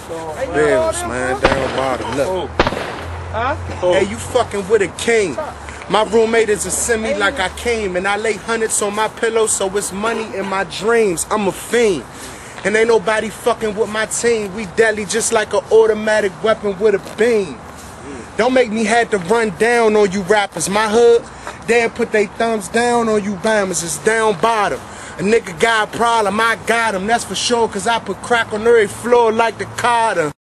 Billz, man, down bottom. Look. Hey, you fucking with a king. My roommate is a semi like I came, and I lay hundreds on my pillow, so it's money in my dreams. I'm a fiend, and ain't nobody fucking with my team. We deadly just like an automatic weapon with a beam. Don't make me have to run down on you rappers. My hood, they'll put their thumbs down on you bammers. It's down bottom. A nigga got a problem, I got him, that's for sure, cause I put crack on every floor like the Carter.